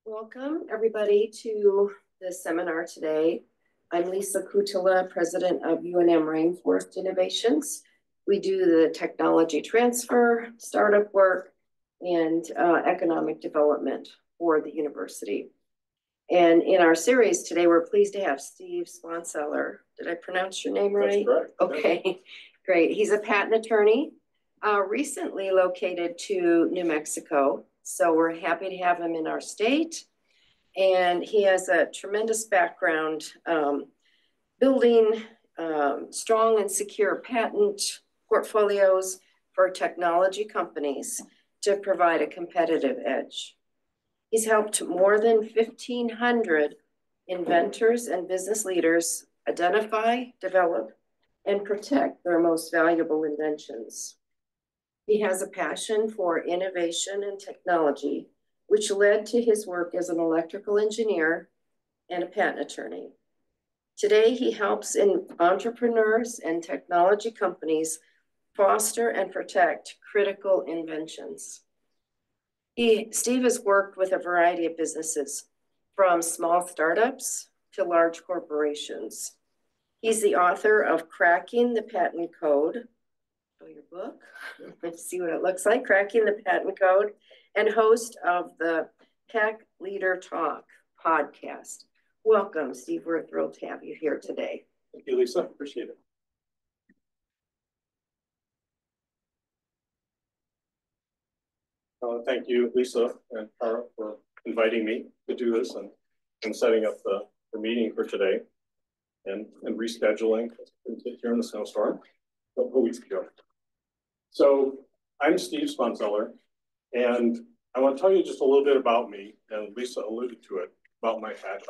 Welcome, everybody, to this seminar today. I'm Lisa Kutula, president of UNM Rainforest Innovations. We do the technology transfer, startup work, and economic development for the university. And in our series today, we're pleased to have Steve Sponseller. Did I pronounce your name right? That's correct. Okay, great. He's a patent attorney, recently located to New Mexico. So we're happy to have him in our state. And he has a tremendous background building strong and secure patent portfolios for technology companies to provide a competitive edge. He's helped more than 1,500 inventors and business leaders identify, develop, and protect their most valuable inventions. He has a passion for innovation and technology, which led to his work as an electrical engineer and a patent attorney. Today, he helps entrepreneurs and technology companies foster and protect critical inventions. Steve has worked with a variety of businesses, from small startups to large corporations. He's the author of Cracking the Patent Code. Show your book. Let's see what it looks like. Cracking the Patent Code, and host of the Tech Leader Talk podcast. Welcome, Steve. We're thrilled to have you here today. Thank you, Lisa. Appreciate it. Thank you, Lisa and Cara, for inviting me to do this and setting up the meeting for today and rescheduling here in the snowstorm a couple weeks ago. So I'm Steve Sponseller, and I want to tell you just a little bit about me, and Lisa alluded to it, about my passion.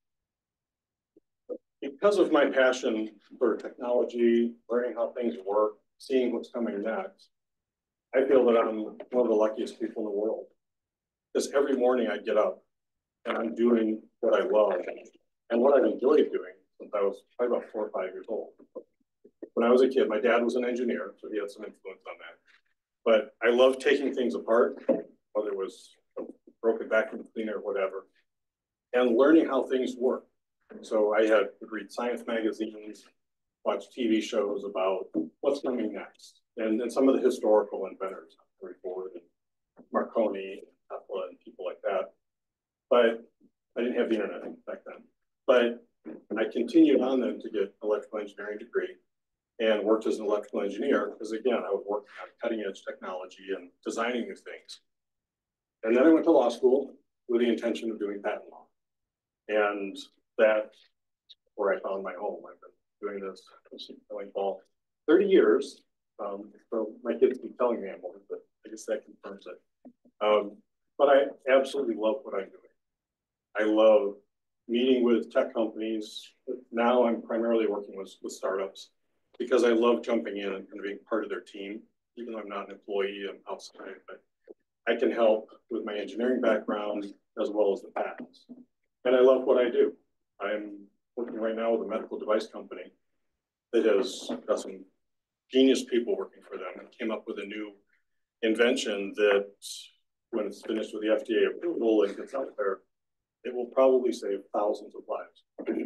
Because of my passion for technology, learning how things work, seeing what's coming next, I feel that I'm one of the luckiest people in the world. Because every morning I get up and I'm doing what I love and what I've enjoyed doing since I was probably about 4 or 5 years old. When I was a kid, my dad was an engineer, so he had some influence on that. But I loved taking things apart, whether it was a broken vacuum cleaner or whatever, and learning how things work. So I would read science magazines, watch TV shows about what's coming next, and some of the historical inventors, Henry Ford and Marconi, and Tesla, and people like that. But I didn't have the internet back then. But I continued on then to get an electrical engineering degree and worked as an electrical engineer because, again, I was working on cutting edge technology and designing new things. And then I went to law school with the intention of doing patent law. And that's where I found my home. I've been doing this for 30 years. So my kids keep telling me I'm old, but I guess that confirms it. But I absolutely love what I'm doing. I love meeting with tech companies. Now I'm primarily working with startups because I love jumping in and being part of their team. Even though I'm not an employee, I'm outside, but I can help with my engineering background as well as the patents. And I love what I do. I'm working right now with a medical device company that has got some genius people working for them and came up with a new invention that when it's finished with the FDA approval and gets out there, it will probably save thousands of lives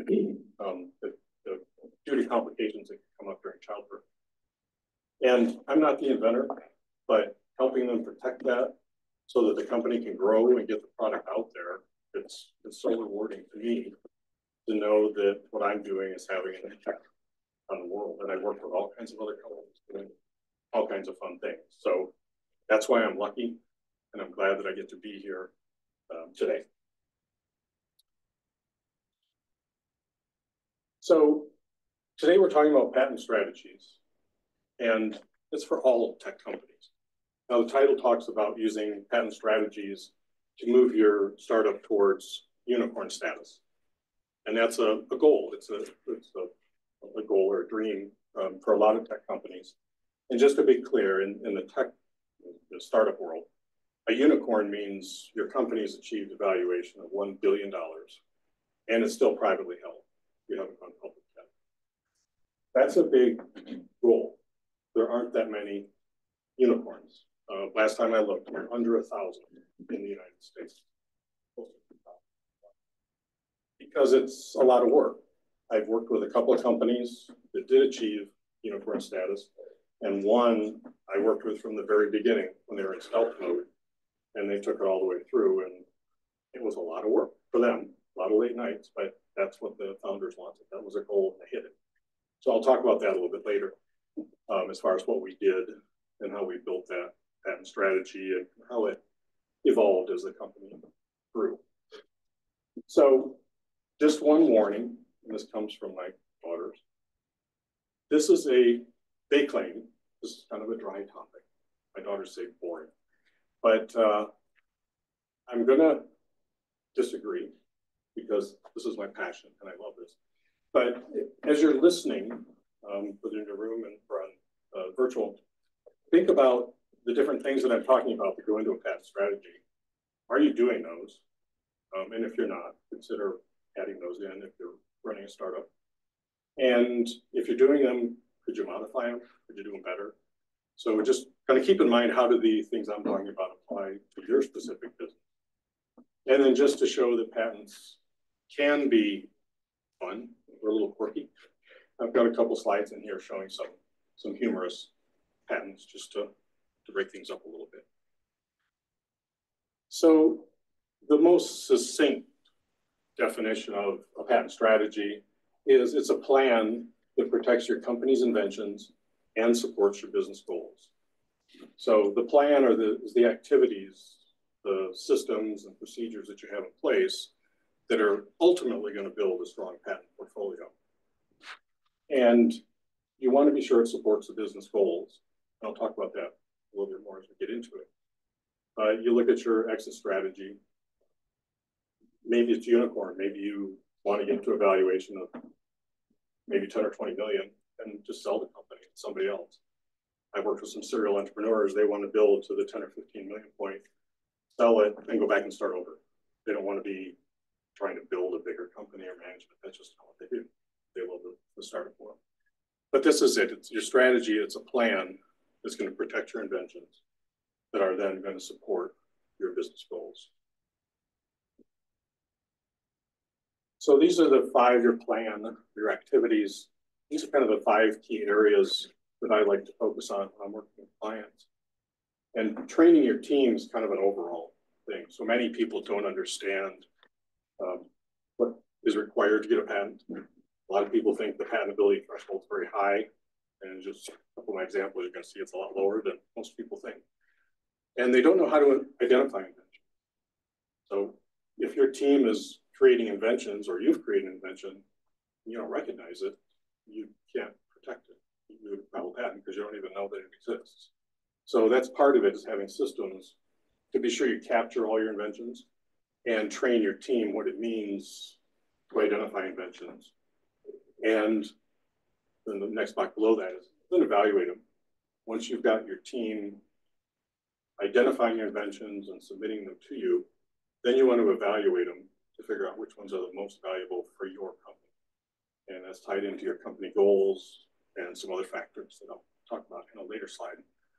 due to complications that can come up during childbirth. And I'm not the inventor, but helping them protect that so that the company can grow and get the product out there, it's so rewarding to me to know that what I'm doing is having an impact on the world. And I work with all kinds of other companies doing all kinds of fun things. So that's why I'm lucky, and I'm glad that I get to be here today. So today we're talking about patent strategies, and it's for all tech companies. Now the title talks about using patent strategies to move your startup towards unicorn status. And that's a goal. It's a goal or a dream for a lot of tech companies. And just to be clear, in the startup world, a unicorn means your company has achieved a valuation of $1 billion, and it's still privately held. You haven't gone public yet. That's a big goal. There aren't that many unicorns. Last time I looked, we're under 1,000 in the United States. because it's a lot of work. I've worked with a couple of companies that did achieve unicorn status, and one I worked with from the very beginning when they were in stealth mode, and they took it all the way through, and it was a lot of work for them, a lot of late nights, but that's what the founders wanted. That was a goal, and they hit it. So I'll talk about that a little bit later, as far as what we did and how we built that patent strategy and how it evolved as the company grew. So just one warning, and this comes from my daughters. This is they claim, this is kind of a dry topic. My daughters say boring, but I'm gonna disagree because this is my passion and I love this. But as you're listening, within the room and for virtual, think about the different things that I'm talking about that go into a patent strategy. Are you doing those? And if you're not, consider adding those in if you're running a startup. And if you're doing them, could you modify them? Could you do them better? So just kind of keep in mind, how do the things I'm talking about apply to your specific business? And then just to show that patents can be fun or a little quirky, I've got a couple slides in here showing some humorous patents just to break things up a little bit. So the most succinct definition of a patent strategy is it's a plan that protects your company's inventions and supports your business goals. So the plan is the activities, the systems and procedures that you have in place that are ultimately going to build a strong patent portfolio. And you want to be sure it supports the business goals. And I'll talk about that a little bit more as we get into it. You look at your exit strategy. Maybe it's unicorn. Maybe you want to get to a valuation of maybe 10 or 20 million and just sell the company to somebody else. I've worked with some serial entrepreneurs. They want to build to the 10 or 15 million point, sell it, and go back and start over. They don't want to be trying to build a bigger company or management. That's just not what they do. They love the startup world. But this is it. It's your strategy. It's a plan that's going to protect your inventions that are then going to support your business goals. So these are the 5-year plan, your activities. These are kind of the 5 key areas that I like to focus on when I'm working with clients. And training your team is kind of an overall thing. So many people don't understand what is required to get a patent. A lot of people think the patentability threshold is very high. And just a couple of my examples, you're going to see it's a lot lower than most people think. And they don't know how to identify invention. So if your team is creating inventions or you've created an invention, you don't recognize it, you can't protect it. You would file a patent because you don't even know that it exists. So that's part of it, is having systems to be sure you capture all your inventions and train your team what it means to identify inventions. And then the next block below that is then evaluate them. Once you've got your team identifying your inventions and submitting them to you, then you want to evaluate them to figure out which ones are the most valuable for your company. And that's tied into your company goals and some other factors that I'll talk about in a later slide.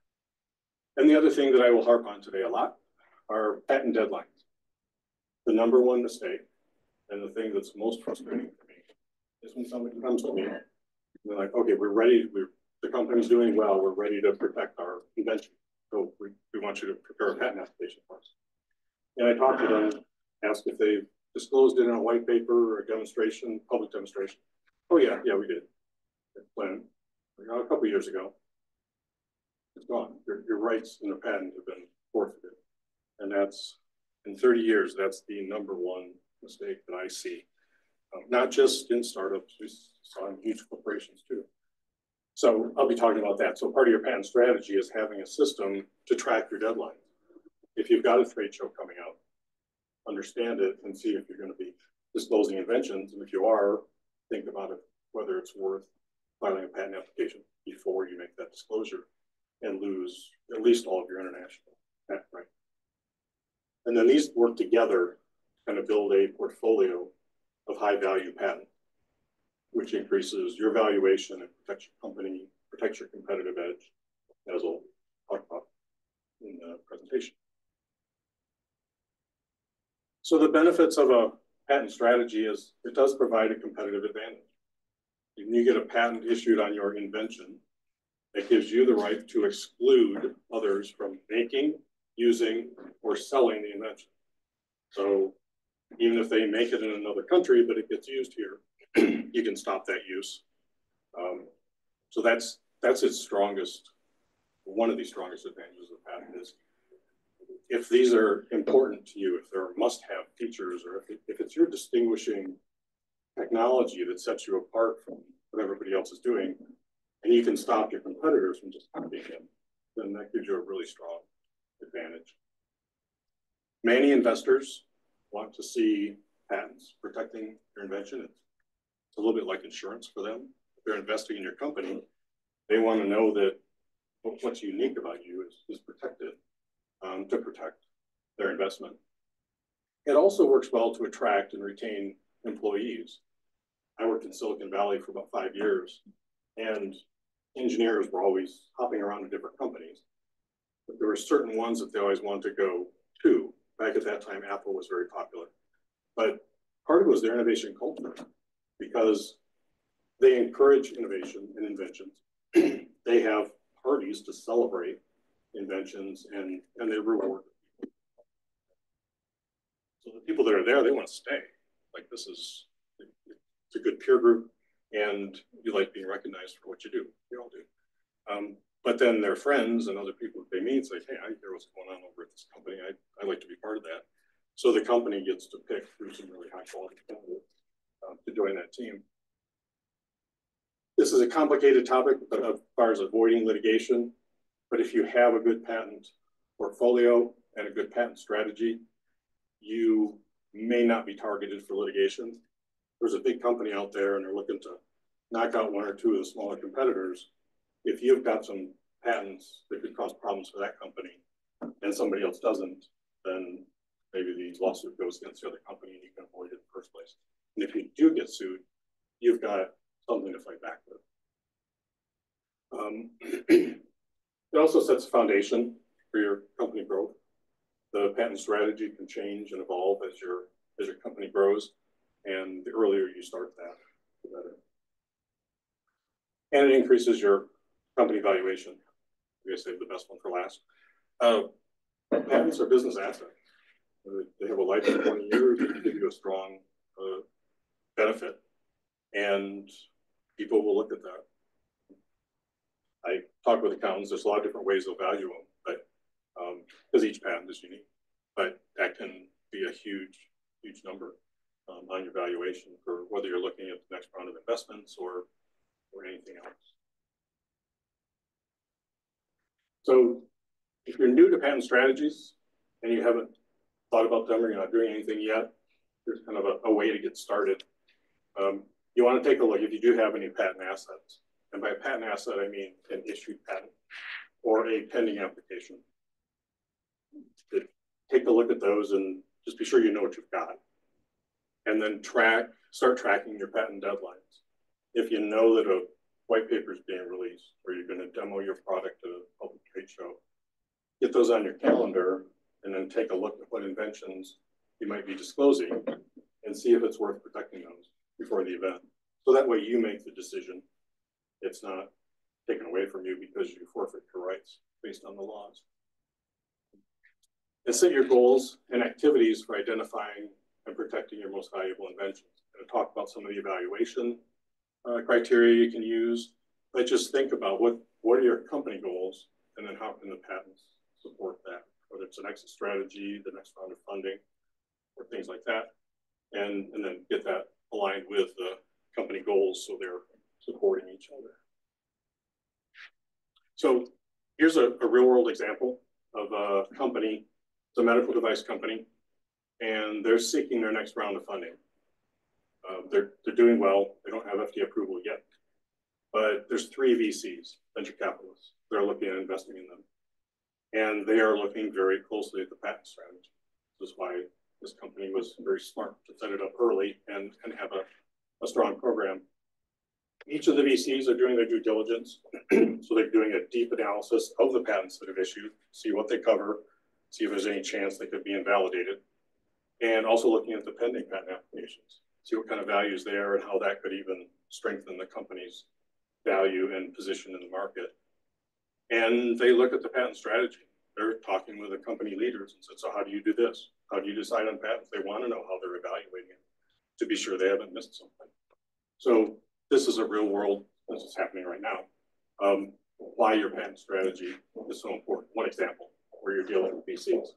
And the other thing that I will harp on today a lot are patent deadlines. The number one mistake, and the thing that's most frustrating for me, is when somebody comes to me and they're like, okay, we're ready, the company's doing well, we're ready to protect our invention. So we want you to prepare a patent application for us. And I talk to them, ask if they've disclosed it in a white paper or a demonstration, public demonstration. Oh yeah, we did. When a couple of years ago, it's gone. Your rights in the patent have been forfeited. And that's, in 30 years, that's the number one mistake that I see. Not just in startups, we saw in huge corporations too. So I'll be talking about that. So part of your patent strategy is having a system to track your deadlines. If you've got a trade show coming out, understand it and see if you're going to be disclosing inventions. And if you are, think about it, whether it's worth filing a patent application before you make that disclosure and lose at least all of your international patent rights. And then these work together to kind of build a portfolio of high value patents, which increases your valuation and protects your company, protects your competitive edge, as I'll talk about in the presentation. So the benefits of a patent strategy is it does provide a competitive advantage. When you get a patent issued on your invention, it gives you the right to exclude others from making, using, or selling the invention. So even if they make it in another country, but it gets used here, you can stop that use. So that's its strongest, one of the strongest advantages of patent is if these are important to you, if they're must-have features, or if it's your distinguishing technology that sets you apart from what everybody else is doing, and you can stop your competitors from just copying them, then that gives you a really strong advantage. Many investors want to see patents protecting their invention. It's a little bit like insurance for them. If they're investing in your company, they want to know that what's unique about you is protected to protect their investment. It also works well to attract and retain employees. I worked in Silicon Valley for about 5 years, and engineers were always hopping around to different companies. But there were certain ones that they always wanted to go to. Back at that time, Apple was very popular. But part of it was their innovation culture, because they encourage innovation and inventions. They have parties to celebrate inventions, and they reward people. So the people that are there, they want to stay. Like, this is, it's a good peer group, and you like being recognized for what you do. We all do. But then their friends and other people that they meet say, hey, I hear what's going on over at this company. I'd like to be part of that. So the company gets to pick through some really high quality candidates to join that team. This is a complicated topic as far as avoiding litigation. But if you have a good patent portfolio and a good patent strategy, you may not be targeted for litigation. There's a big company out there and they're looking to knock out one or two of the smaller competitors. If you've got some patents that could cause problems for that company and somebody else doesn't, then maybe the lawsuit goes against the other company and you can avoid it in the first place. And if you do get sued, you've got something to fight back with. It also sets a foundation for your company growth. The patent strategy can change and evolve as your company grows, and the earlier you start that, the better. And it increases your company valuation. I'm going to save the best one for last. Patents are business assets. They have a life of 20 years. They give you a strong benefit, and people will look at that. I talk with accountants. There's a lot of different ways they'll value them, but because each patent is unique, but that can be a huge number on your valuation for whether you're looking at the next round of investments or anything else. So if you're new to patent strategies and you haven't thought about them or you're not doing anything yet, there's kind of a way to get started. You want to take a look if you do have any patent assets. And by a patent asset, I mean an issued patent or a pending application. Take a look at those and just be sure you know what you've got. And then start tracking your patent deadlines. If you know that a white paper is being released or you're going to demo your product at a public trade show, get those on your calendar and then take a look at what inventions you might be disclosing and see if it's worth protecting those before the event. So that way you make the decision. It's not taken away from you because you forfeit your rights based on the laws. And set your goals and activities for identifying and protecting your most valuable inventions. I'm going to talk about some of the evaluation criteria you can use, but just think about what are your company goals, and then how can the patents support that, whether it's an exit strategy, the next round of funding, or things like that, and then get that aligned with the company goals so they're supporting each other. So here's a real world example of a company. It's a medical device company, and they're seeking their next round of funding. They're doing well. They don't have FDA approval yet, but there's 3 VCs, venture capitalists. They're looking at investing in them, and they are looking very closely at the patent strategy. This is why this company was very smart to set it up early and have a strong program. Each of the VCs are doing their due diligence. So they're doing a deep analysis of the patents that have issued, see what they cover, see if there's any chance they could be invalidated. and also looking at the pending patent applications, see what kind of values there and how that could even strengthen the company's value and position in the market. And they look at the patent strategy. They're talking with the company leaders and said, so how do you do this? How do you decide on patents? They want to know how they're evaluating it to be sure they haven't missed something. So this is a real world, this is happening right now. Why your patent strategy is so important. One example where you're dealing with VCs.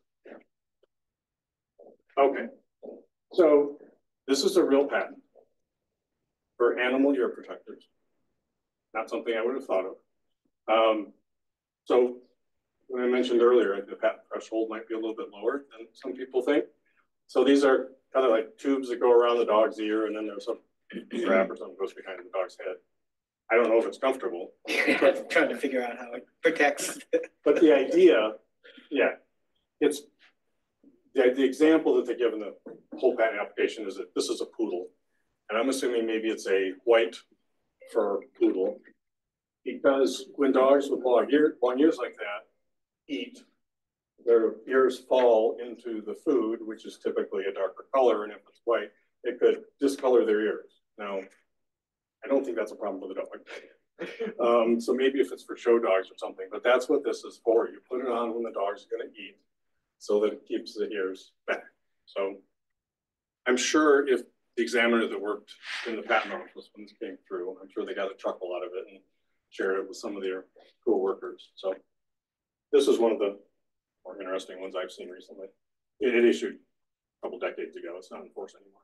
Okay, so this is a real patent for animal ear protectors. Not something I would have thought of. So when I mentioned earlier, the patent threshold might be a little bit lower than some people think. So these are kind of like tubes that go around the dog's ear, and then there's some strap or something goes behind the dog's head. I don't know if it's comfortable. Trying to figure out how it protects. But the idea, yeah, it's the example that they give in the whole patent application is that this is a poodle. And I'm assuming maybe it's a white fur poodle, because when dogs with long ears like that eat, their ears fall into the food, which is typically a darker color, and if it's white, it could discolor their ears. Now, I don't think that's a problem with a dog. So maybe if it's for show dogs or something, but that's what this is for. You put it on when the dog's going to eat so that it keeps the ears back. So I'm sure if the examiner that worked in the patent office when this came through, I'm sure they got a chuckle out of it and shared it with some of their co-workers. So this is one of the more interesting ones I've seen recently. It issued a couple decades ago. It's not in force anymore.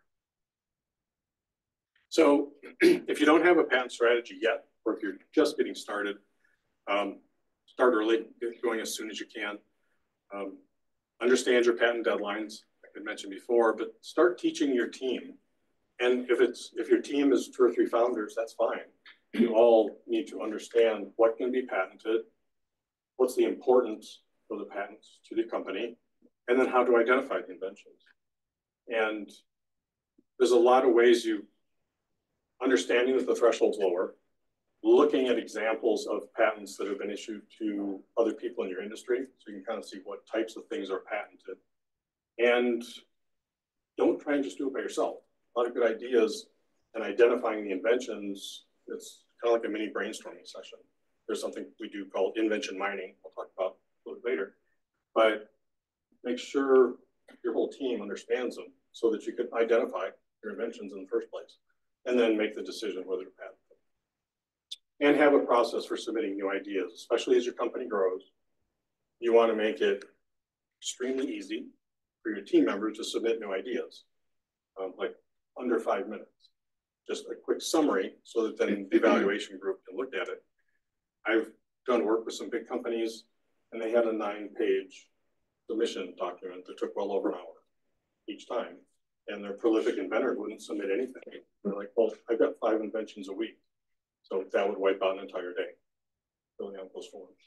So if you don't have a patent strategy yet, or if you're just getting started, start early, get going as soon as you can. Understand your patent deadlines, like I mentioned before, but start teaching your team. And if your team is 2 or 3 founders, that's fine. You all need to understand what can be patented, what's the importance of the patents to the company, and then how to identify the inventions. And there's a lot of ways understanding that the threshold's lower, looking at examples of patents that have been issued to other people in your industry, so you can kind of see what types of things are patented. And don't try and just do it by yourself. A lot of good ideas and identifying the inventions, it's kind of like a mini brainstorming session. There's something we do called invention mining, we'll talk about a little bit later. But make sure your whole team understands them so that you can identify your inventions in the first place, and then make the decision whether to patent them. And have a process for submitting new ideas, especially as your company grows. You want to make it extremely easy for your team members to submit new ideas, like under 5 minutes. Just a quick summary so that then the evaluation group can look at it. I've done work with some big companies, and they had a 9-page submission document that took well over an hour each time. And their prolific inventor wouldn't submit anything. They're like, well, I've got 5 inventions a week. So that would wipe out an entire day filling out those forms.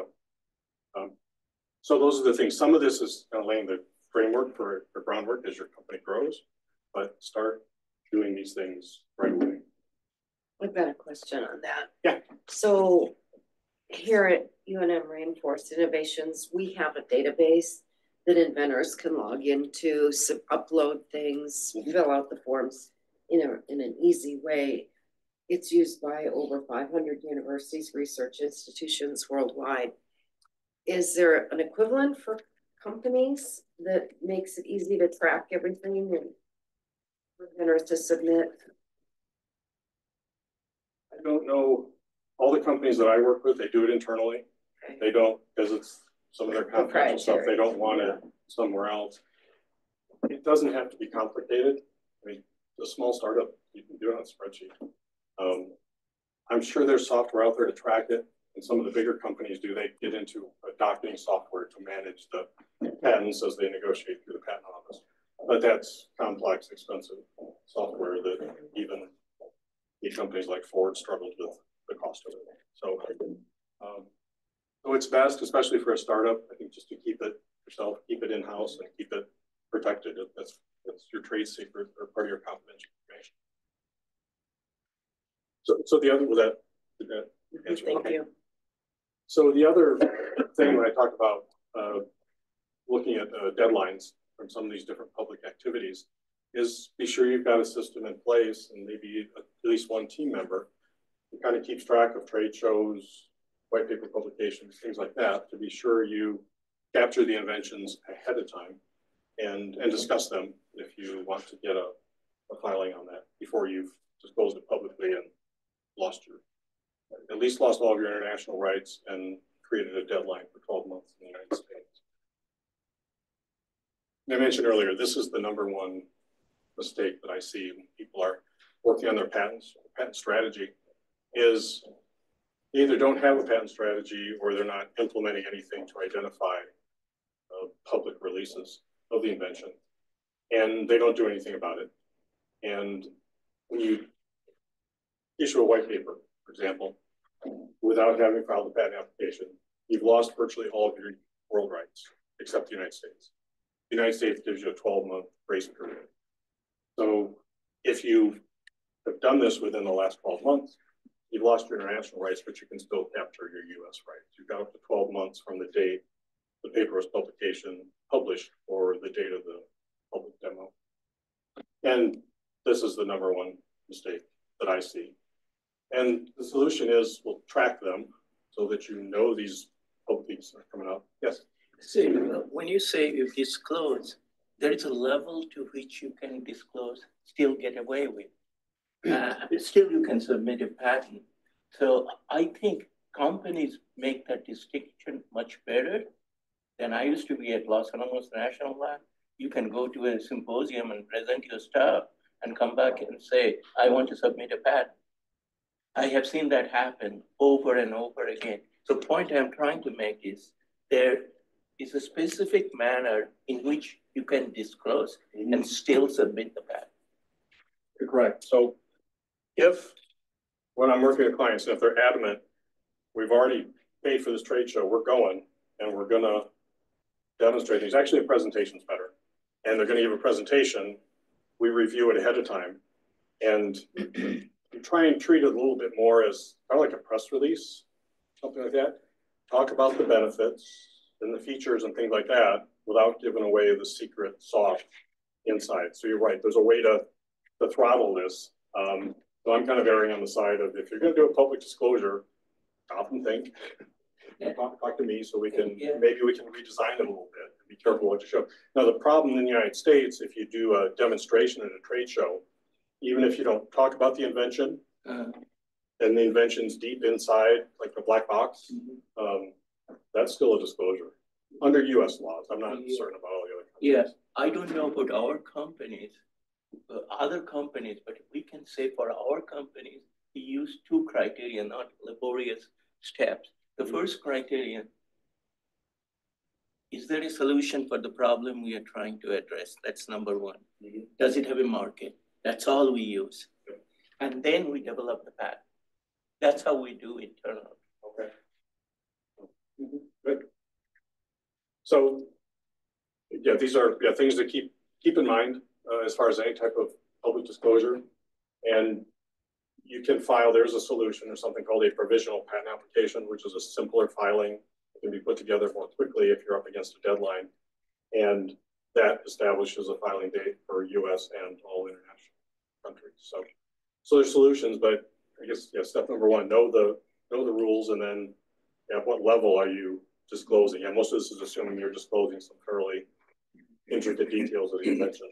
So those are the things. Some of this is kind of laying the framework for groundwork as your company grows, but start doing these things right away. I've got a question on that. Yeah. So here at UNM Rainforest Innovations, we have a database that inventors can log into, upload things, fill out the forms in an easy way. It's used by over 500 universities, research institutions worldwide. Is there an equivalent for companies that makes it easy to track everything and for inventors to submit? I don't know. All the companies that I work with, they do it internally. Okay. They don't, because it's some of their confidential stuff. They don't want it somewhere else. It doesn't have to be complicated. I mean, a small startup, you can do it on a spreadsheet. I'm sure there's software out there to track it, and some of the bigger companies do. They get into adopting software to manage the patents as they negotiate through the patent office. But that's complex, expensive software that even the companies like Ford struggled with the cost of it. So, so it's best, especially for a startup, I think, just to keep it yourself, keep it in-house, and keep it protected. That's your trade secret or part of your confidential information. So the other, did that answer? Thank you. So the other thing when I talk about looking at deadlines from some of these different public activities, is be sure you've got a system in place and maybe at least one team member who kind of keeps track of trade shows, white paper publications, things like that, to be sure you capture the inventions ahead of time and discuss them if you want to get a filing on that before you've disclosed it publicly and at least lost all of your international rights and created a deadline for 12 months in the United States. I mentioned earlier, this is the #1 mistake that I see when people are working on their patents or patent strategy is they either don't have a patent strategy or they're not implementing anything to identify public releases of the invention, and they don't do anything about it. And when you issue a white paper, for example, without having filed a patent application, you've lost virtually all of your world rights, except the United States. The United States gives you a 12-month grace period. So if you have done this within the last 12 months, you've lost your international rights, but you can still capture your US rights. You've got up to 12 months from the date the paper was published or the date of the public demo. And this is the #1 mistake that I see. And the solution is we'll track them so that you know these publications are coming up. Yes? So when you say you disclose, there is a level to which you can disclose, still get away with. Still you can submit a patent. So I think companies make that distinction much better than I used to be at Los Alamos National Lab. You can go to a symposium and present your stuff and come back and say, I want to submit a patent. I have seen that happen over and over again. The point I'm trying to make is there is a specific manner in which you can disclose and still submit the patent. You're correct. So when I'm working with clients, if they're adamant, we've already paid for this trade show, we're going, and we're gonna demonstrate things. Actually, a presentation's better. And they're gonna give a presentation, we review it ahead of time. And you try and treat it a little bit more as kind of like a press release, something like that. Talk about the benefits and the features and things like that without giving away the secret sauce inside. So you're right, there's a way to throttle this. So I'm kind of erring on the side of if you're going to do a public disclosure, stop and think. Talk to me so we can maybe we can redesign it a little bit and be careful what you show. Now the problem in the United States, if you do a demonstration at a trade show, even if you don't talk about the invention, and the invention's deep inside, like the black box, that's still a disclosure under U.S. laws. I'm not certain about all the other countries. Yes, I don't know about our companies, other companies, but we can say for our companies, we use 2 criteria, not laborious steps. The first criterion, is there a solution for the problem we are trying to address? That's #1. Does it have a market? That's all we use. And then we develop the patent. That's how we do internally. Okay. Good. So, yeah, these are things to keep in mind as far as any type of public disclosure. And you can file, there's a solution, there's something called a provisional patent application, which is a simpler filing. It can be put together more quickly if you're up against a deadline. And that establishes a filing date for US and all international countries. So there's solutions, but I guess step #1, know the rules, and then at what level are you disclosing? And most of this is assuming you're disclosing some fairly intricate details of the invention.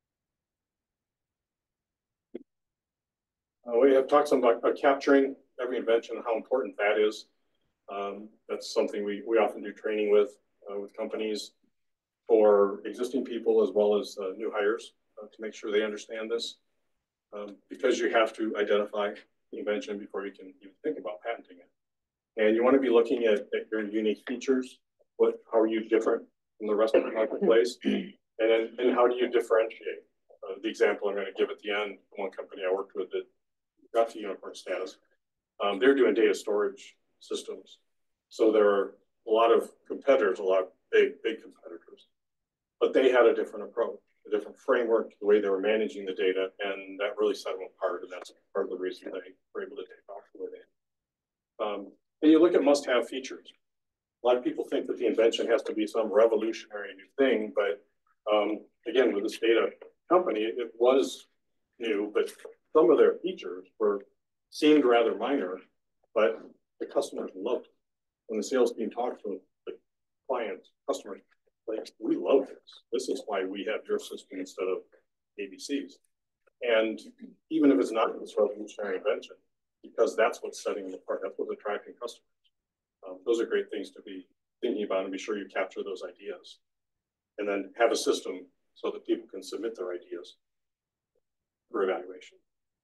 We have talked some about capturing every invention and how important that is. That's something we often do training with companies for existing people as well as new hires to make sure they understand this. Because you have to identify the invention before you can even think about patenting it. And you want to be looking at your unique features. How are you different from the rest of the marketplace? And how do you differentiate? The example I'm going to give at the end, one company I worked with that got to unicorn status, they're doing data storage systems. So there are a lot of competitors, a lot of big competitors, but they had a different approach, a different framework, the way they were managing the data, and that really set them apart. And that's part of the reason they were able to take off the way they did. And you look at must-have features. A lot of people think that the invention has to be some revolutionary new thing, but again, with this data company, it was new, but some of their features seemed rather minor, but the customers loved it. When the sales team talked to the clients, customers, like, we love this. This is why we have your system instead of ABC's. And even if it's not this revolutionary invention, because that's what's setting them apart, that's what's attracting customers. Those are great things to be thinking about, and be sure you capture those ideas. And then have a system so that people can submit their ideas for evaluation.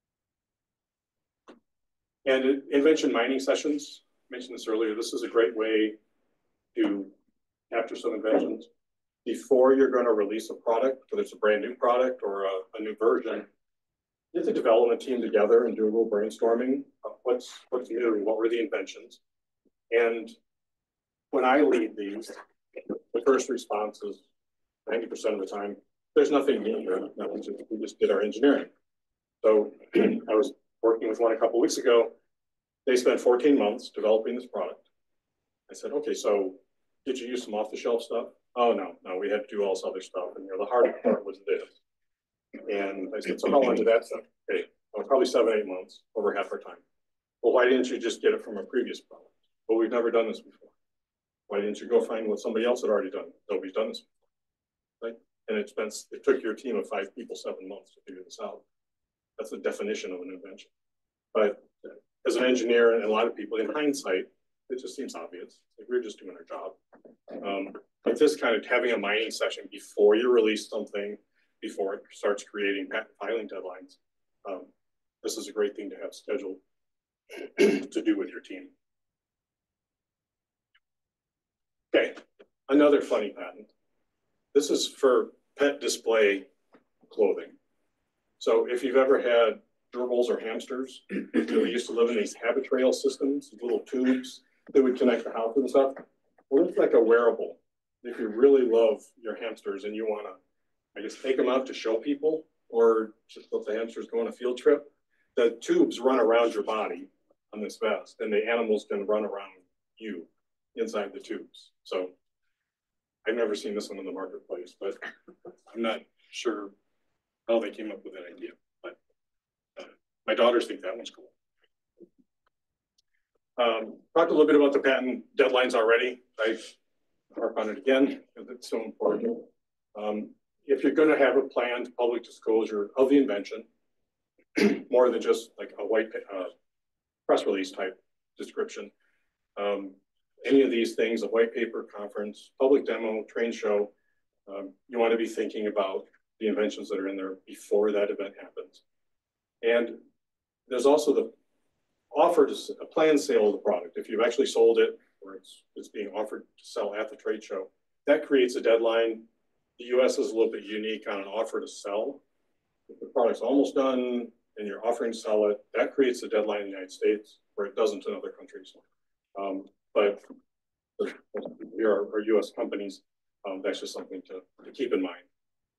And invention mining sessions, I mentioned this earlier, this is a great way to capture some inventions. Before you're going to release a product, whether it's a brand new product or a new version, get the development team together and do a little brainstorming of what's new, what were the inventions. And when I lead these, the first response is 90% of the time, there's nothing new here. We just did our engineering. So I was working with one a couple of weeks ago. They spent 14 months developing this product. I said, okay, so did you use some off-the-shelf stuff? Oh, no, we had to do all this other stuff. And the hard part was this. And I said, so how long did that take? Okay, well, probably 7-8 months, over half our time. Well, why didn't you just get it from a previous product? Well, we've never done this before. Why didn't you go find what somebody else had already done? Nobody's done this before, right? And it took your team of 5 people 7 months to figure this out. That's the definition of an invention. But as an engineer and a lot of people, in hindsight, it just seems obvious. Like, we're just doing our job. But this kind of having a mining session before you release something, before it starts creating patent filing deadlines, this is a great thing to have scheduled to do with your team. Okay, another funny patent. This is for pet display clothing. So if you've ever had gerbils or hamsters, we used to live in these habit trail systems, little tubes that would connect the house and stuff. Well, it's like a wearable. If you really love your hamsters and you want to, I guess, take them out to show people, or just let the hamsters go on a field trip, the tubes run around your body on this vest, and the animals can run around you inside the tubes. So I've never seen this one in the marketplace, but I'm not sure how they came up with that idea. But my daughters think that one's cool. Talked a little bit about the patent deadlines already. I harp on it again because it's so important. If you're going to have a planned public disclosure of the invention, more than just like a white press release type description, any of these things, a white paper, conference, public demo, trade show, you want to be thinking about the inventions that are in there before that event happens. And there's also the offer to a planned sale of the product. If you've actually sold it, or it's being offered to sell at the trade show, that creates a deadline. The US is a little bit unique on an offer to sell. If the product's almost done and you're offering to sell it, that creates a deadline in the United States, where it doesn't in other countries. But here are US companies, that's just something to keep in mind.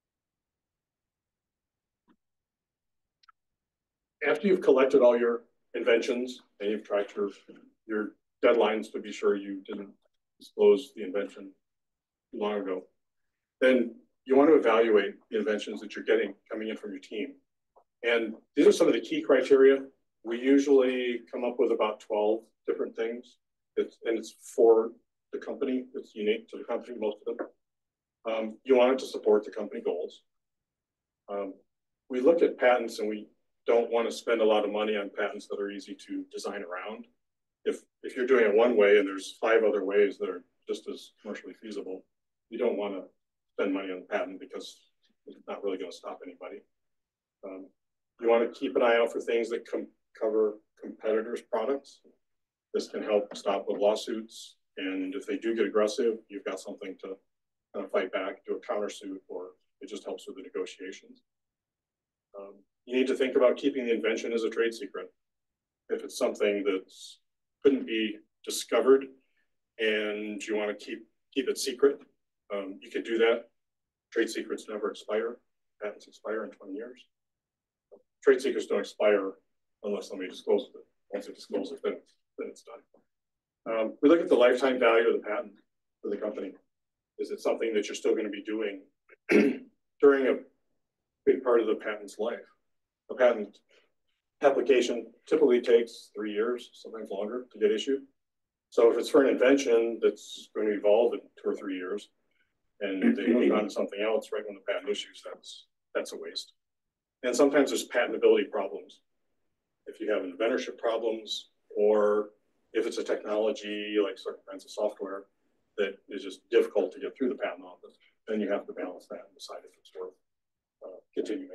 After you've collected all your inventions and you've tracked your deadlines to be sure you didn't disclose the invention too long ago, then you want to evaluate the inventions that you're getting coming in from your team. And these are some of the key criteria. We usually come up with about 12 different things. It's for the company. It's unique to the company, most of them. You want it to support the company goals. We look at patents, and we don't want to spend a lot of money on patents that are easy to design around. If you're doing it one way and there's 5 other ways that are just as commercially feasible, you don't want to spend money on the patent because it's not really going to stop anybody. You want to keep an eye out for things that cover competitors' products. This can help stop with lawsuits. And if they do get aggressive, you've got something to kind of fight back, do a countersuit, or it just helps with the negotiations. You need to think about keeping the invention as a trade secret. If it's something that couldn't be discovered and you want to keep it secret, you could do that. Trade secrets never expire. Patents expire in 20 years. Trade secrets don't expire unless somebody discloses it. Once it discloses it, then it's done. We look at the lifetime value of the patent for the company. Is it something that you're still going to be doing during a part of the patent's life. A patent application typically takes 3 years, sometimes longer, to get issued. So if it's for an invention that's going to evolve in 2 or 3 years, and they move on to something else right when the patent issues, that's a waste. And sometimes there's patentability problems. If you have inventorship problems, or if it's a technology like certain kinds of software that is just difficult to get through the patent office, then you have to balance that and decide if it's worth continuing.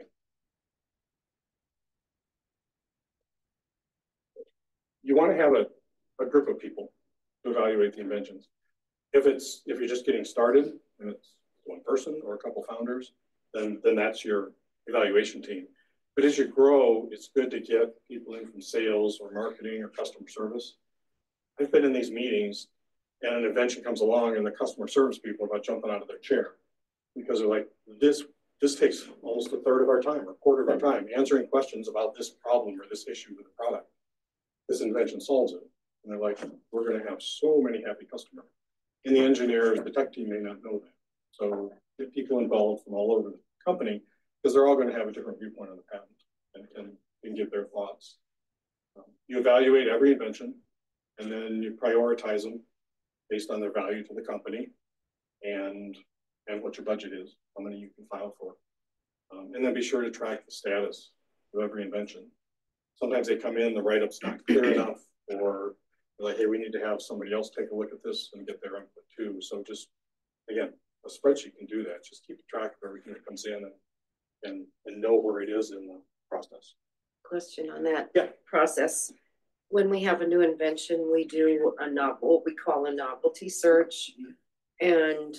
You want to have a group of people to evaluate the inventions. If you're just getting started and it's one person or a couple founders, then that's your evaluation team. But as you grow, it's good to get people in from sales or marketing or customer service. I've been in these meetings and an invention comes along and the customer service people are about jumping out of their chair because they're like, this takes almost a third of our time or a quarter of our time answering questions about this problem or this issue with the product. This invention solves it. And they're like, we're going to have so many happy customers. And the engineers, the tech team may not know that. So get people involved from all over the company because they're all going to have a different viewpoint on the patent and can give their thoughts. You evaluate every invention and then you prioritize them based on their value to the company and what your budget is, how many you can file for. And then be sure to track the status of every invention. Sometimes they come in, the write-up's not clear enough, or they're like, hey, we need to have somebody else take a look at this and get their input too. So just, again, a spreadsheet can do that. Just keep track of everything that comes in and know where it is in the process. Question on that process. When we have a new invention, we do what we call a novelty search, and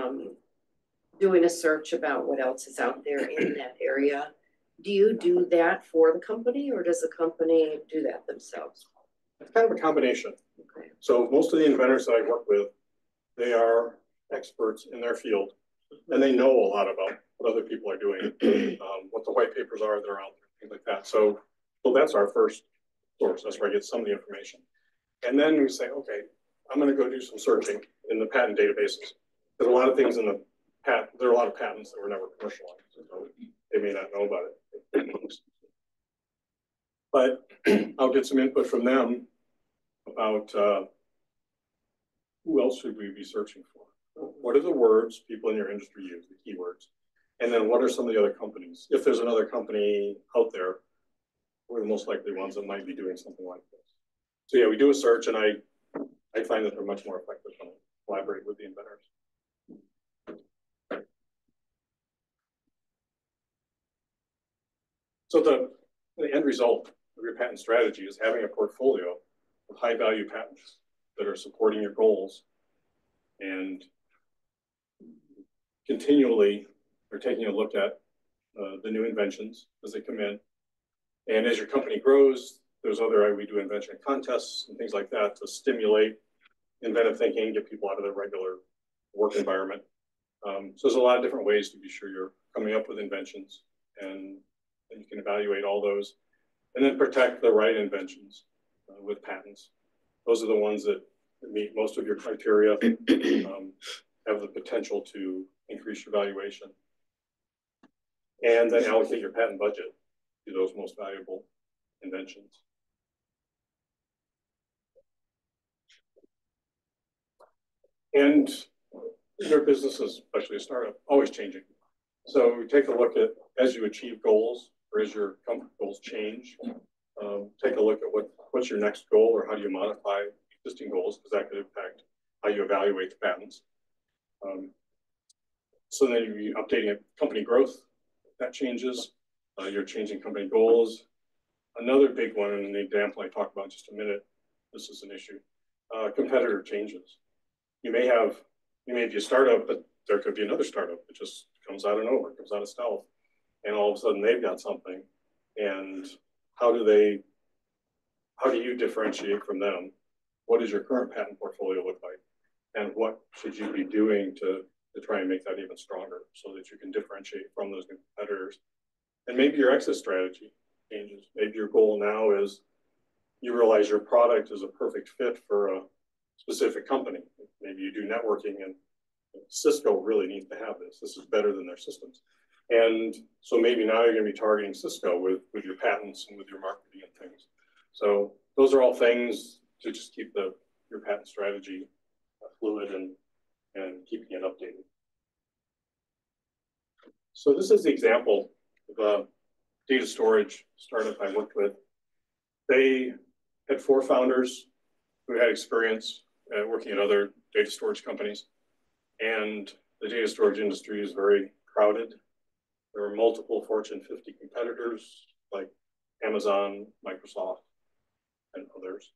doing a search about what else is out there in that area. Do you do that for the company, or does the company do that themselves? It's kind of a combination. Okay. So most of the inventors that I work with, they are experts in their field, and they know a lot about what other people are doing, what the white papers are that are out there, things like that. So that's our first source. That's where I get some of the information. And then we say, okay, I'm going to go do some searching in the patent databases. There's a lot of things in the patent. There are a lot of patents that were never commercialized, so they may not know about it. But I'll get some input from them about who else should we be searching for? What are the words people in your industry use, the keywords? And then what are some of the other companies? If there's another company out there, we're the most likely ones that might be doing something like this. So yeah, we do a search, and I find that they're much more effective when I collaborate with the inventors. So the end result of your patent strategy is having a portfolio of high value patents that are supporting your goals, and continually are taking a look at the new inventions as they come in. And as your company grows, there's we do invention contests and things like that to stimulate inventive thinking, get people out of their regular work environment. So there's a lot of different ways to be sure you're coming up with inventions, and you can evaluate all those, and then protect the right inventions with patents. Those are the ones that meet most of your criteria, have the potential to increase your valuation, and then allocate your patent budget to those most valuable inventions. And your business is, especially a startup, always changing. So we take a look at, as you achieve goals or as your goals change, take a look at what's your next goal, or how do you modify existing goals, because that could impact how you evaluate the patents. So then you're updating company growth, that changes. You're changing company goals. Another big one, and the example I talk about in just a minute, this is an issue, competitor changes. You may be a startup, but there could be another startup that just comes out of nowhere, comes out of stealth, and all of a sudden they've got something. And how do you differentiate from them? What does your current patent portfolio look like? And what should you be doing to try and make that even stronger so that you can differentiate from those new competitors? And maybe your exit strategy changes. Maybe your goal now is you realize your product is a perfect fit for a specific company. Maybe you do networking, and Cisco really needs to have this. This is better than their systems. And so maybe now you're going to be targeting Cisco with your patents and with your marketing and things. So those are all things to just keep your patent strategy fluid and keeping it updated. So this is the example of a data storage startup I worked with. They had 4 founders who had experience working at other data storage companies. And the data storage industry is very crowded. There are multiple Fortune 50 competitors like Amazon, Microsoft, and others.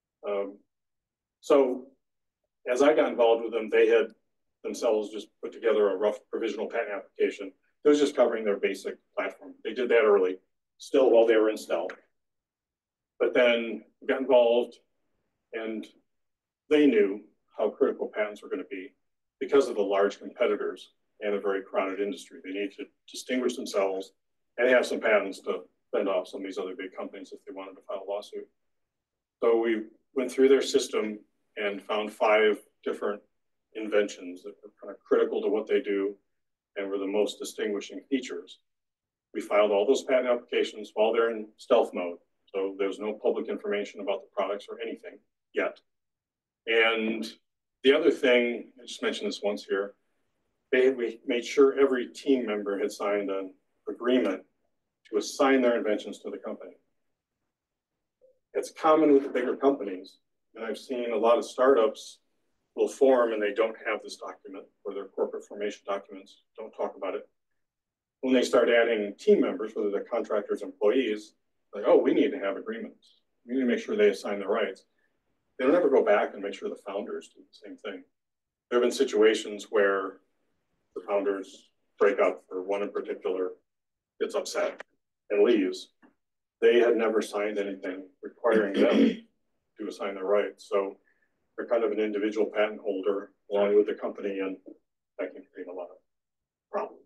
So as I got involved with them, they had themselves just put together a rough provisional patent application. It was just covering their basic platform. They did that early, still while they were in stealth. But then got involved, and they knew how critical patents were going to be because of the large competitors and a very crowded industry. They need to distinguish themselves and have some patents to fend off some of these other big companies if they wanted to file a lawsuit. So we went through their system and found 5 different inventions that were kind of critical to what they do and were the most distinguishing features. We filed all those patent applications while they're in stealth mode. So there's no public information about the products or anything yet. And the other thing, I just mentioned this once here, we made sure every team member had signed an agreement to assign their inventions to the company. It's common with the bigger companies, and I've seen a lot of startups will form and they don't have this document, or their corporate formation documents don't talk about it. When they start adding team members, whether they're contractors, employees, like, oh, we need to have agreements. We need to make sure they assign the rights. They don't ever go back and make sure the founders do the same thing. There have been situations where the founders break up, or one in particular gets upset and leaves. They had never signed anything requiring them to assign their rights. So they're kind of an individual patent holder along with the company, and that can create a lot of problems.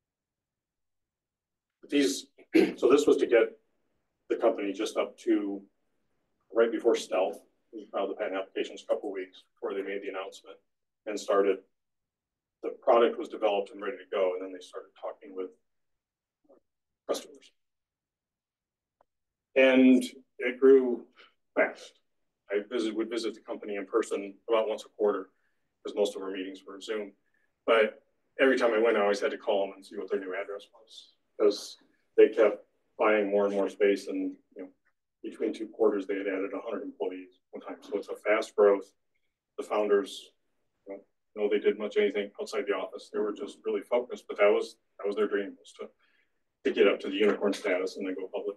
But so this was to get the company just up to right before stealth. We filed the patent applications a couple of weeks before they made the announcement and started. The product was developed and ready to go, and then they started talking with customers. And it grew fast. I would visit the company in person about once a quarter, because most of our meetings were Zoom. But every time I went, I always had to call them and see what their new address was, because they kept buying more and more space, and between 2 quarters, they had added 100 employees one time. So it's a fast growth. The founders, they did much anything outside the office. They were just really focused, but that was their dream, was to get up to the unicorn status and then go public.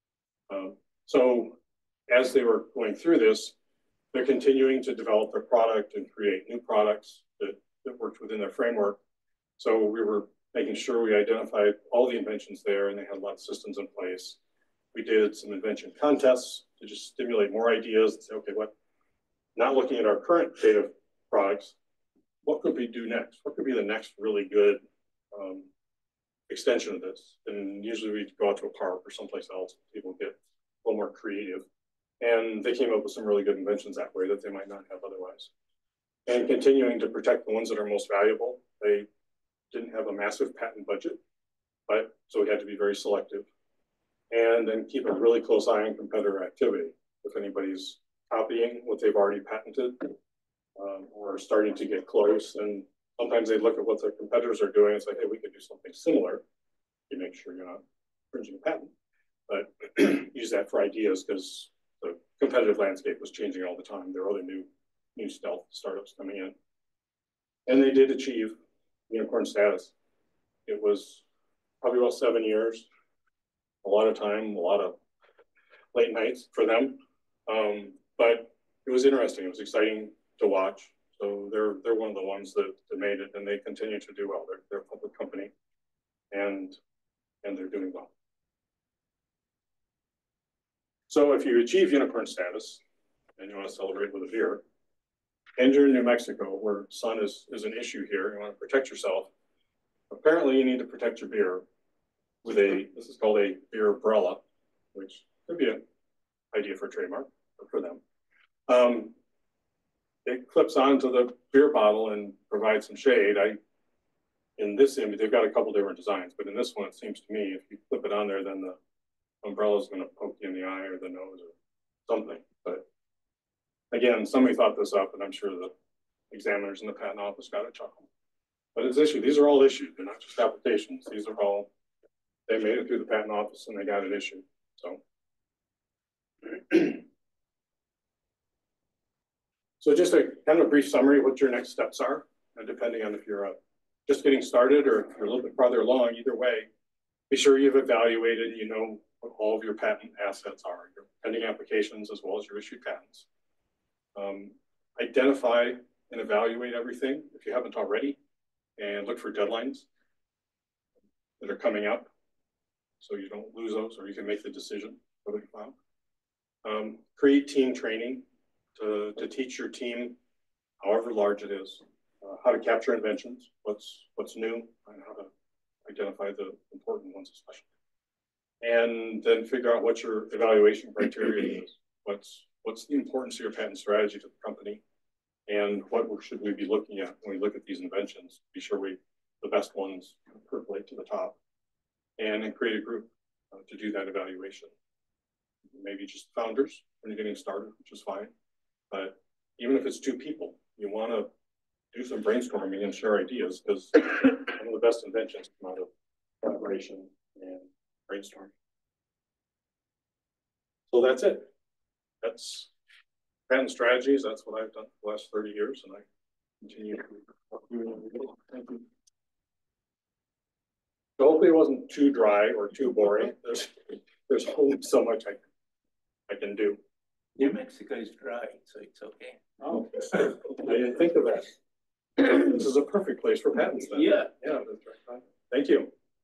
So as they were going through this, they're continuing to develop their product and create new products that worked within their framework. So we were making sure we identified all the inventions there, and they had a lot of systems in place. We did some invention contests to just stimulate more ideas and say, okay, not looking at our current data products, what could we do next? What could be the next really good extension of this? And usually we go out to a park or someplace else. People get a little more creative. And they came up with some really good inventions that way that they might not have otherwise. And continuing to protect the ones that are most valuable. They didn't have a massive patent budget, so we had to be very selective. And then keep a really close eye on competitor activity. If anybody's copying what they've already patented, or starting to get close, and sometimes they look at what their competitors are doing and say, hey, we could do something similar. You make sure you're not infringing a patent, but use that for ideas, because the competitive landscape was changing all the time. There were other new stealth startups coming in. And they did achieve unicorn status. It was probably about 7 years, a lot of time, a lot of late nights for them. But it was interesting. It was exciting to watch. So they're one of the ones that made it, and they continue to do well. They're a public company, and they're doing well. So if you achieve unicorn status and you want to celebrate with a beer, and you're in New Mexico, where sun is an issue here, you want to protect yourself, apparently you need to protect your beer with this is called a beer umbrella, which could be an idea for a trademark or for them. It clips onto the beer bottle and provides some shade. in this image, they've got a couple different designs, but in this one, it seems to me, if you flip it on there, then the umbrella is going to poke you in the eye or the nose or something. But again, somebody thought this up, and I'm sure the examiners in the patent office got a chuckle. But it's issued. These are all issued. They're not just applications. These are all, they made it through the patent office and they got it issued. So. So just a kind of a brief summary of what your next steps are, depending on if you're just getting started or if you're a little bit farther along. Either way, be sure you've evaluated, you know, what all of your patent assets are, your pending applications as well as your issued patents. Identify and evaluate everything if you haven't already, and look for deadlines that are coming up so you don't lose those, or you can make the decision whether to file. Create team training to teach your team, however large it is, how to capture inventions, what's new, and how to identify the important ones especially. And then figure out what your evaluation criteria is. What's the importance of your patent strategy to the company, and what should we be looking at when we look at these inventions? Be sure the best ones percolate to the top, and then create a group to do that evaluation. Maybe just founders when you're getting started, which is fine. But even if it's 2 people, you want to do some brainstorming and share ideas, because one of the best inventions come out of collaboration and brainstorming. So that's it. That's patent strategies. That's what I've done for the last 30 years, and I continue to do. Thank you. So hopefully it wasn't too dry or too boring. There's only so much I can do. New Mexico is dry, so it's okay. Oh, I didn't think of that. This is a perfect place for patents then. Yeah. Yeah, that's right. Thank you.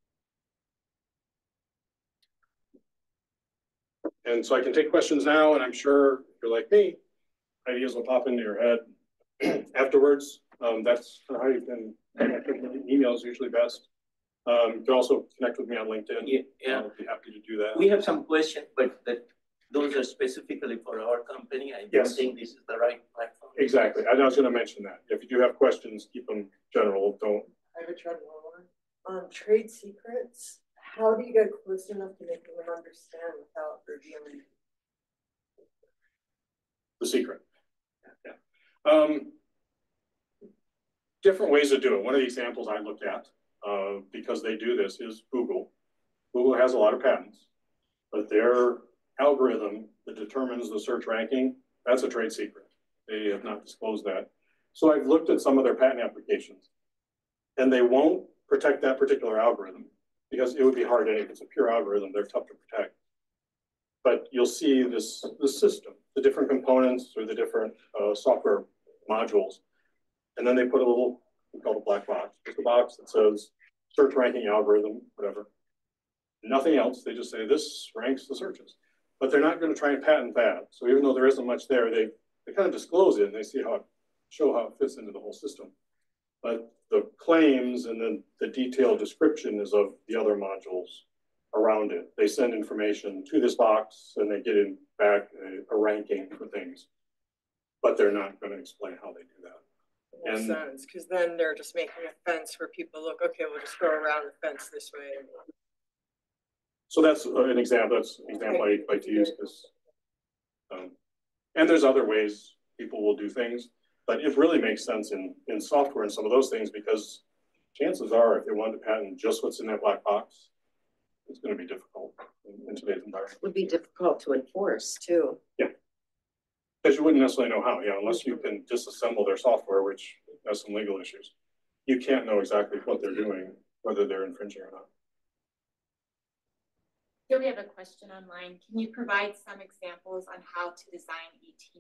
And so I can take questions now, and I'm sure if you're like me, ideas will pop into your head afterwards. That's how you can connect with me. Email is usually best. You can also connect with me on LinkedIn. Yeah. I'll be happy to do that. We have some questions, but those are specifically for our company. I don't think this is the right platform. Exactly. I was going to mention that. If you do have questions, keep them general. Don't. I have a general one. Trade secrets. How do you get close enough to make them understand without revealing? The secret. Yeah. Different ways to do it. One of the examples I looked at, because they do this, is Google. Google has a lot of patents, but their algorithm that determines the search ranking, that's a trade secret. They have not disclosed that. So I've looked at some of their patent applications, and they won't protect that particular algorithm because it would be hard anyway. If it's a pure algorithm, they're tough to protect. But you'll see this system, the different components or the different software modules. And then they put a little, we call it a black box. It's a box that says search ranking algorithm, whatever. Nothing else. They just say this ranks the searches. But they're not going to try and patent that. So even though there isn't much there, they kind of disclose it and they show how it fits into the whole system. But the claims and then the detailed description is of the other modules around it. They send information to this box and they get in back a ranking for things. But they're not going to explain how they do that. Makes sense, because then they're just making a fence where people look, okay, we'll just go around the fence this way. So that's an example. That's an example I like to use this. And there's other ways people will do things, but it really makes sense in software and some of those things, because chances are if they wanted to patent just what's in that black box, it's going to be difficult in today's environment. It would be difficult to enforce too. Yeah. Because you wouldn't necessarily know how, unless you can disassemble their software, which has some legal issues. You can't know exactly what they're doing, whether they're infringing or not. Here we have a question online. Can you provide some examples on how to design a team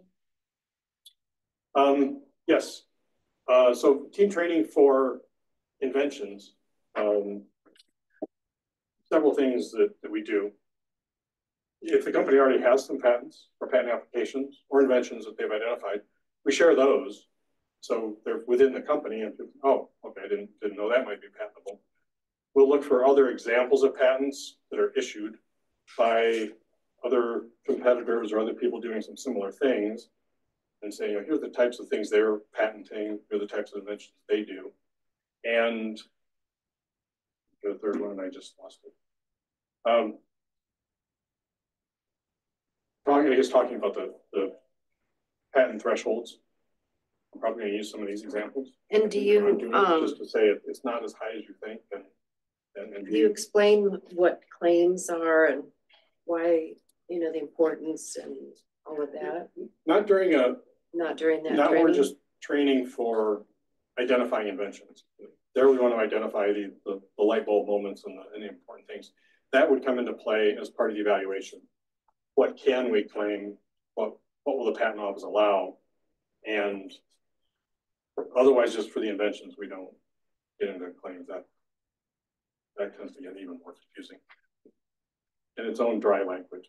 training? Yes. So team training for inventions, several things that we do. If the company already has some patents or patent applications or inventions that they've identified, we share those. So they're within the company and, oh, okay, I didn't know that might be patentable. We'll look for other examples of patents that are issued by other competitors or other people doing some similar things and say, here's the types of things they're patenting, here are the types of inventions they do. And the third one, I just lost it. Talking about the patent thresholds. I'm probably going to use some of these examples. And do you, just to say it's not as high as you think, and do you explain what claims are and why, you know, the importance and all of that? not during that Not Not training? we're just training for identifying inventions. There we want to identify the light bulb moments and the important things. That would come into play as part of the evaluation. What can we claim? What will the patent office allow? And otherwise, just for the inventions, we don't get into claims. That tends to get even more confusing in its own dry language.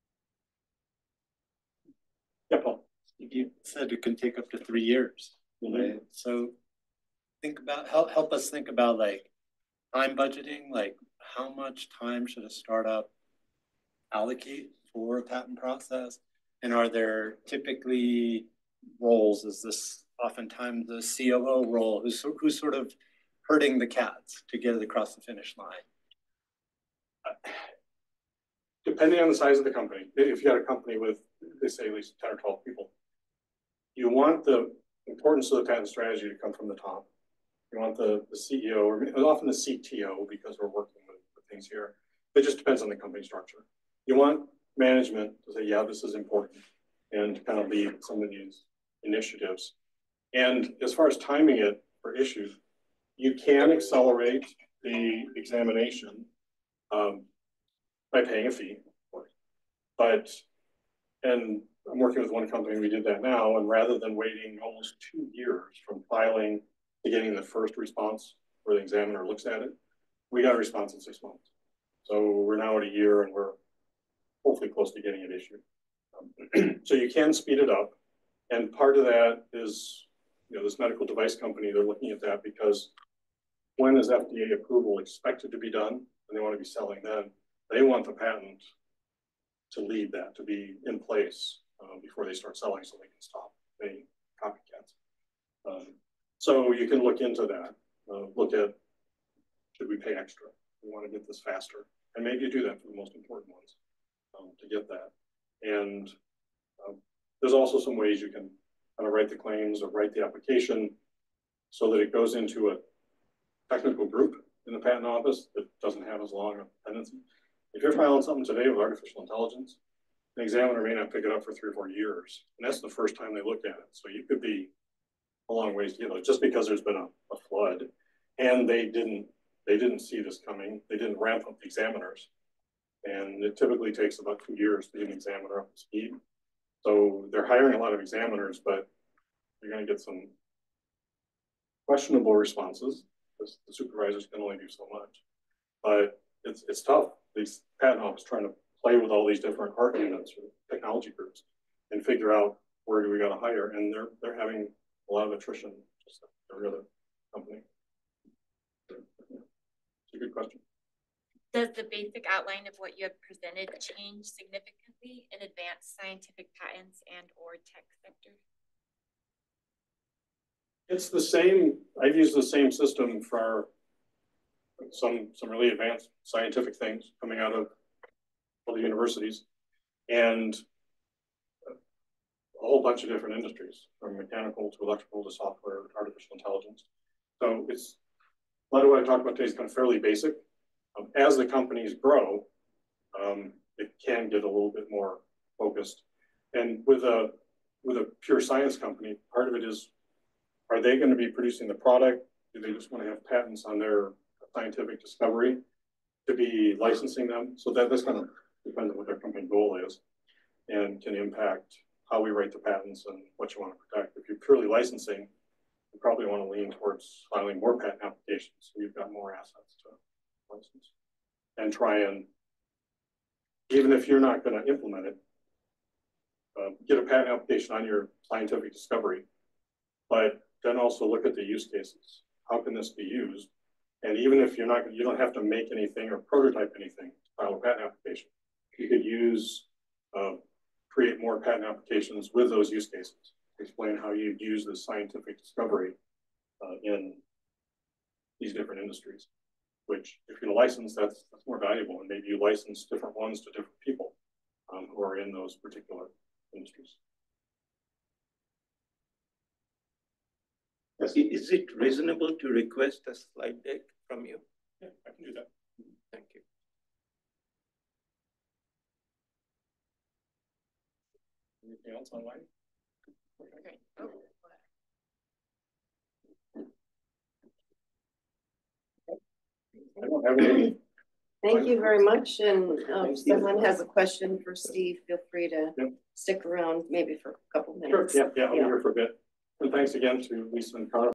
Yeah, Paul. You said it can take up to 3 years, right? So think about, help us think about like time budgeting, like how much time should a startup allocate for a patent process? And are there typically roles? Is this oftentimes the COO role who's sort of herding the cats to get it across the finish line? Depending on the size of the company, if you got a company with, they say, at least 10 or 12 people, you want the importance of the patent strategy to come from the top. You want the CEO, or often the CTO, because we're working with things here. It just depends on the company structure. You want management to say, yeah, this is important, and to kind of lead some of these initiatives. And as far as timing it for issues, you can accelerate the examination by paying a fee, of course. But, and I'm working with one company, we did that now, and rather than waiting almost 2 years from filing to getting the first response where the examiner looks at it, we got a response in 6 months. So we're now at a year and we're hopefully close to getting it issued. So you can speed it up. And part of that is, you know, this medical device company, they're looking at that because when is FDA approval expected to be done? And they want to be selling then. They want the patent to lead that, to be in place before they start selling so they can stop any copycats. So you can look into that, look at, should we pay extra? We want to get this faster. And maybe you do that for the most important ones to get that. And there's also some ways you can kind of write the claims or write the application so that it goes into a technical group in the patent office that doesn't have as long a pendency. If you're filing something today with artificial intelligence, an examiner may not pick it up for 3 or 4 years. And that's the first time they look at it. So you could be a long ways to get it, just because there's been a flood and they didn't see this coming. They didn't ramp up the examiners. And it typically takes about 2 years to get an examiner up to speed. So they're hiring a lot of examiners, but you're going to get some questionable responses because the supervisors can only do so much. But it's tough. These patent office trying to play with all these different art units or technology groups and figure out where do we got to hire. And they're having a lot of attrition, just like every other company. It's a good question. Does the basic outline of what you have presented change significantly in advanced scientific patents and or tech sector? It's the same. I've used the same system for some really advanced scientific things coming out of all the universities and a whole bunch of different industries, from mechanical to electrical to software, artificial intelligence. So it's a lot of what I talked about today is kind of fairly basic. As the companies grow, it can get a little bit more focused. And with a pure science company, part of it is, are they going to be producing the product? Do they just want to have patents on their scientific discovery to be licensing them? So that's kind of depends on what their company goal is and can impact how we write the patents and what you want to protect. If you're purely licensing, you probably want to lean towards filing more patent applications so you've got more assets to license. And try and, even if you're not going to implement it, get a patent application on your scientific discovery, but then also look at the use cases. How can this be used? And even if you don't have to make anything or prototype anything to file a patent application. You could create more patent applications with those use cases. Explain how you'd use the scientific discovery in these different industries. Which, if you're licensed, that's more valuable, and maybe you license different ones to different people who are in those particular industries. Is it reasonable to request a slide deck from you? Yeah, I can do that. Thank you. Anything else online? Great. Oh. I don't have any. Thank you very much, and if someone has a question for Steve, feel free to stick around maybe for a couple Sure, minutes. yeah, I'll be here for a bit. And thanks again to Lisa and Carl.